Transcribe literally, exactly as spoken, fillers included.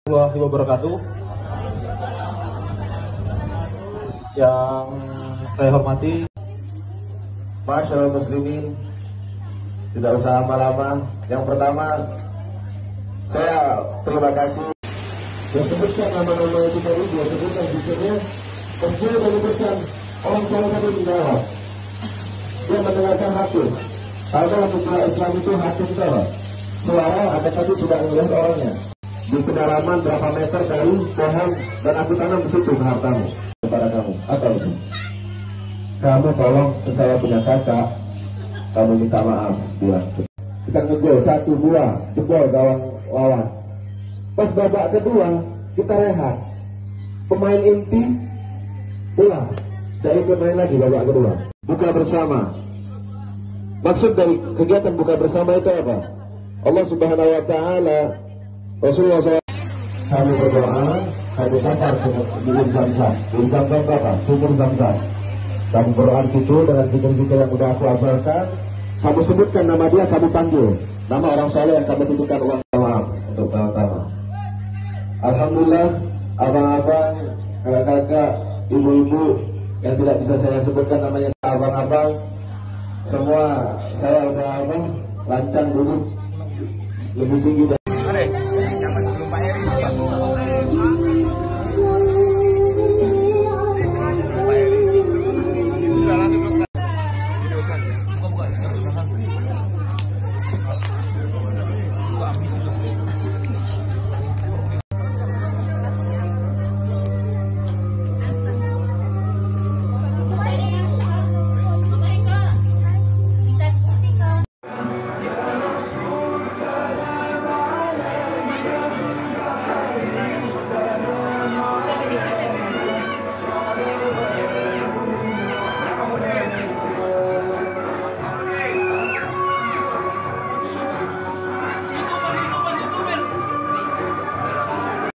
Warahmatullahi wabarakatuh. Yang saya hormati Masyaallah muslimin, tidak usah lama-lama. Yang pertama, saya terima kasih. Dia sebutkan nama-nama itu tadi, dia sebutkan disinya kecil dan besar. Orang salah satu menjawab. Dia mendengarkan hakim. Ada putra Islam itu hakim salah. Suara ada tadi tidak melihat orangnya. Di kedalaman berapa meter dari pohon dan aku tanam di situ hartamu kepada kamu. Apa itu? Kamu tolong, saya punya kakak, kamu minta maaf, bilang. Kita ngegol satu dua, jebol gawang lawan. Pas babak kedua kita rehat, pemain inti pulang, dari pemain lagi babak kedua. Buka bersama. Maksud dari kegiatan buka bersama itu apa? Allah Subhanahu Wa Taala, Rasulullah shallallahu alaihi wasallam, kami berdoa, kami sabar dengan Zam-Zam. Di Zam-Zam apa? Sumur Zam-Zam. Kamu berdoa itu dengan zikir-zikir yang sudah aku hafalkan. Kamu sebutkan nama dia, kamu panggil nama orang soleh yang kamu titipkan uang maaf untuk pertama. Alhamdulillah, abang-abang, kakak-kakak, ibu-ibu yang tidak bisa saya sebutkan namanya, abang-abang, semua saya udah abang lancang dulu lebih tinggi.